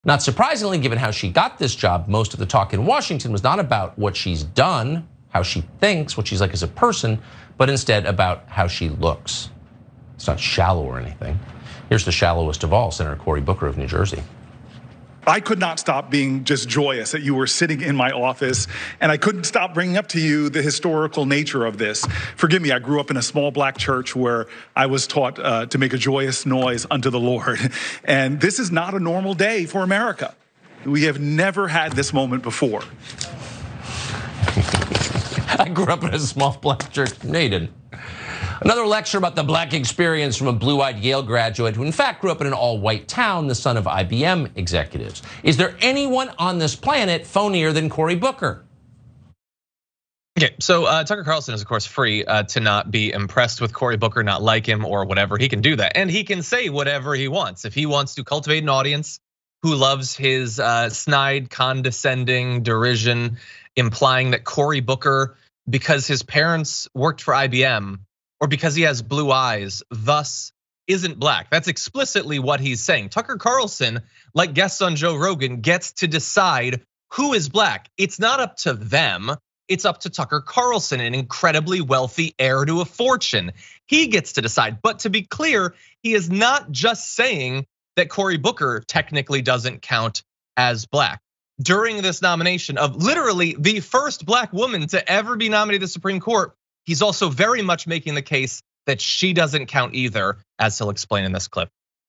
Not surprisingly, given how she got this job, most of the talk in Washington was not about what she's done, how she thinks, what she's like as a person, but instead about how she looks. It's not shallow or anything. Here's the shallowest of all, Senator Cory Booker of New Jersey. I could not stop being just joyous that you were sitting in my office, and I couldn't stop bringing up to you the historical nature of this. Forgive me, I grew up in a small black church where I was taught to make a joyous noise unto the Lord. And this is not a normal day for America. We have never had this moment before. I grew up in a small black church. No, you didn't. Another lecture about the black experience from a blue-eyed Yale graduate who in fact grew up in an all-white town, the son of IBM executives. Is there anyone on this planet phonier than Cory Booker? Okay, so Tucker Carlson is of course free to not be impressed with Cory Booker, not like him or whatever. He can do that, and he can say whatever he wants. If he wants to cultivate an audience who loves his snide, condescending derision, implying that Cory Booker, because his parents worked for IBM, or because he has blue eyes, thus isn't black. That's explicitly what he's saying. Tucker Carlson, like guests on Joe Rogan, gets to decide who is black. It's not up to them, it's up to Tucker Carlson, an incredibly wealthy heir to a fortune. He gets to decide, but to be clear, he is not just saying that Cory Booker technically doesn't count as black. During this nomination of literally the first black woman to ever be nominated to the Supreme Court, he's also very much making the case that she doesn't count either, as he'll explain in this clip.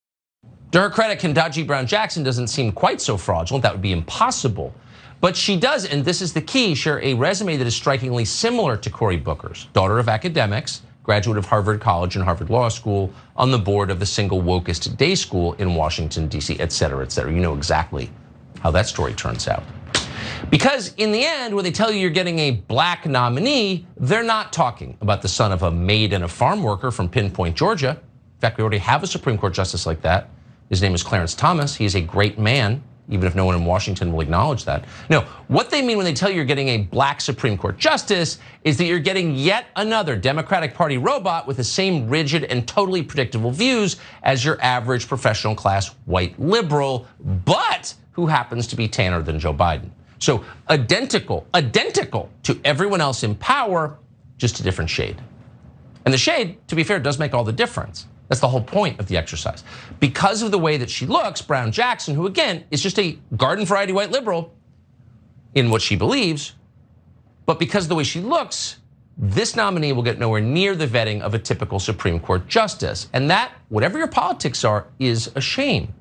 To her credit, Ketanji Brown Jackson doesn't seem quite so fraudulent. That would be impossible. But she does, and this is the key, share a resume that is strikingly similar to Cory Booker's. Daughter of academics, graduate of Harvard College and Harvard Law School, on the board of the single wokest day school in Washington, D.C., et cetera, et cetera. You know exactly how that story turns out. Because in the end, when they tell you you're getting a black nominee, they're not talking about the son of a maid and a farm worker from Pinpoint, Georgia. In fact, we already have a Supreme Court justice like that. His name is Clarence Thomas. He's a great man, even if no one in Washington will acknowledge that. No, what they mean when they tell you you're getting a black Supreme Court justice is that you're getting yet another Democratic Party robot with the same rigid and totally predictable views as your average professional class white liberal, but who happens to be tanner than Joe Biden. So identical to everyone else in power, just a different shade. And the shade, to be fair, does make all the difference. That's the whole point of the exercise. Because of the way that she looks, Brown Jackson, who again is just a garden variety white liberal in what she believes, but because of the way she looks, this nominee will get nowhere near the vetting of a typical Supreme Court justice. And that, whatever your politics are, is a shame.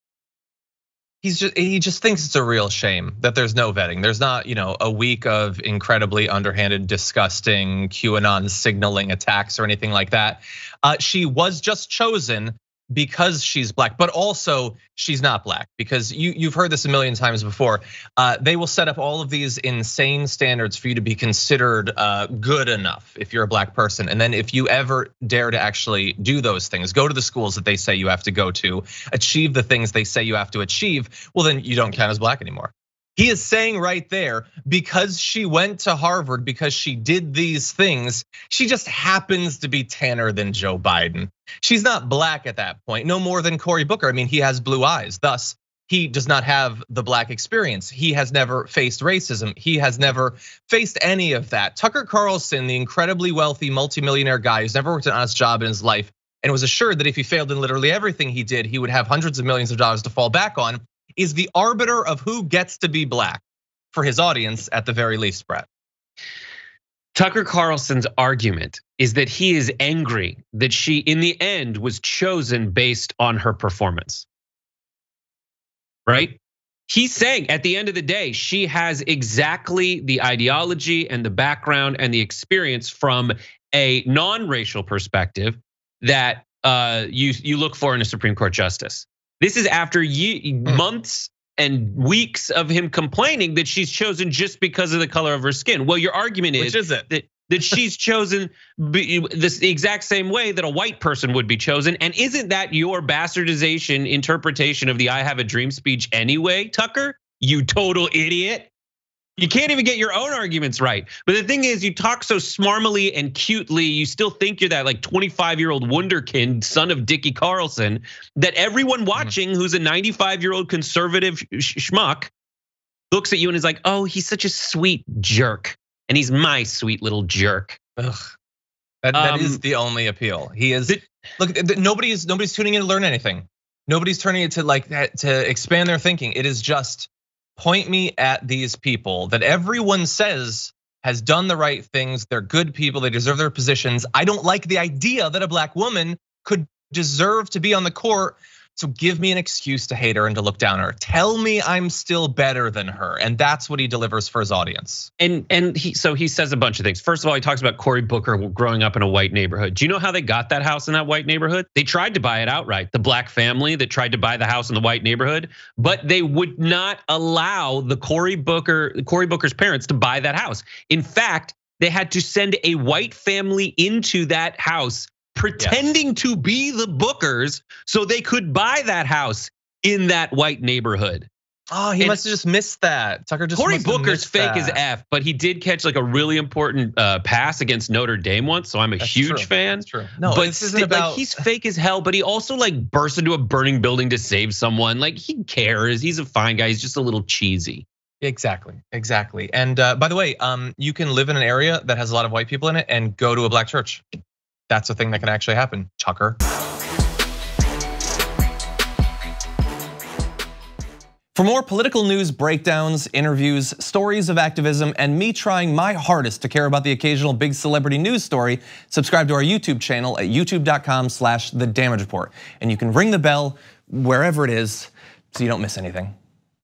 He just thinks it's a real shame that there's no vetting. There's not, a week of incredibly underhanded, disgusting QAnon signaling attacks or anything like that. She was just chosen because she's black, but also she's not black, because you've heard this a million times before. They will set up all of these insane standards for you to be considered good enough if you're a black person. And then if you ever dare to actually do those things, go to the schools that they say you have to go to, achieve the things they say you have to achieve, well, then you don't count as black anymore. He is saying right there, because she went to Harvard, because she did these things, she just happens to be tanner than Joe Biden. She's not black at that point, no more than Cory Booker. I mean, he has blue eyes, thus he does not have the black experience. He has never faced racism. He has never faced any of that. Tucker Carlson, the incredibly wealthy multimillionaire guy who's never worked an honest job in his life and was assured that if he failed in literally everything he did, he would have hundreds of millions of dollars to fall back on, is the arbiter of who gets to be black for his audience at the very least, Brett. Tucker Carlson's argument is that he is angry that she, in the end, was chosen based on her performance. Right? He's saying at the end of the day, she has exactly the ideology and the background and the experience from a non-racial perspective that you look for in a Supreme Court justice. This is after months and weeks of him complaining that she's chosen just because of the color of her skin. Well, your argument is that she's chosen the exact same way that a white person would be chosen. And isn't that your bastardization interpretation of the "I have a dream" speech anyway, Tucker? You total idiot. You can't even get your own arguments right. But the thing is, you talk so smarmily and cutely, you still think you're that like 25-year-old wunderkind, son of Dickie Carlson, that everyone watching who's a 95-year-old conservative schmuck looks at you and is like, oh, he's such a sweet jerk. And he's my sweet little jerk. Ugh. That is the only appeal. He is, look, nobody's tuning in to learn anything. Nobody's turning it to expand their thinking. It is just point me at these people that everyone says has done the right things. They're good people, they deserve their positions. I don't like the idea that a black woman could deserve to be on the court. So give me an excuse to hate her and to look down on her. Tell me I'm still better than her. And that's what he delivers for his audience. And he says a bunch of things. First of all, he talks about Cory Booker growing up in a white neighborhood. Do you know how they got that house in that white neighborhood? They tried to buy it outright. The black family that tried to buy the house in the white neighborhood, but they would not allow the Cory Booker's parents to buy that house. In fact, they had to send a white family into that house pretending to be the Bookers so they could buy that house in that white neighborhood. Oh, he must have just missed that. Tucker just Cory Booker's fake as F, but he did catch like a really important pass against Notre Dame once, so I'm a huge fan. That's true. No, but this isn't about, like, he's fake as hell, but he also like bursts into a burning building to save someone. Like he cares. He's a fine guy. He's just a little cheesy. Exactly. And by the way, you can live in an area that has a lot of white people in it and go to a black church. That's a thing that can actually happen, Tucker. For more political news, breakdowns, interviews, stories of activism, and me trying my hardest to care about the occasional big celebrity news story, subscribe to our YouTube channel at youtube.com/The Damage Report. And you can ring the bell wherever it is so you don't miss anything.